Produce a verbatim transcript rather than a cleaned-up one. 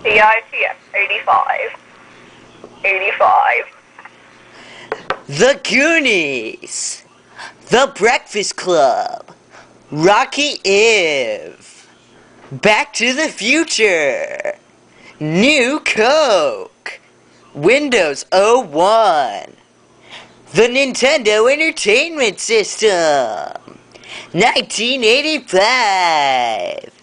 P I T F eighty-five. eighty-five. The Goonies. The Breakfast Club. Rocky Eve. Back to the Future. New Coke. Windows oh one. The Nintendo Entertainment System. nineteen eighty-five.